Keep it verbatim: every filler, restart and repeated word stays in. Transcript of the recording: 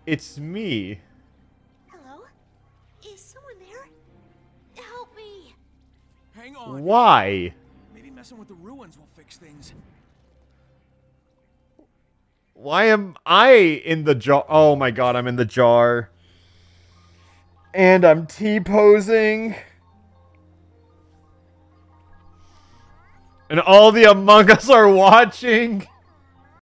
It's me. Hello? Is someone there? Help me! Hang on. Why? Maybe messing with the ruins will fix things. Why am I in the jar? Oh my god, I'm in the jar. And I'm T-posing. And all the Among Us are watching.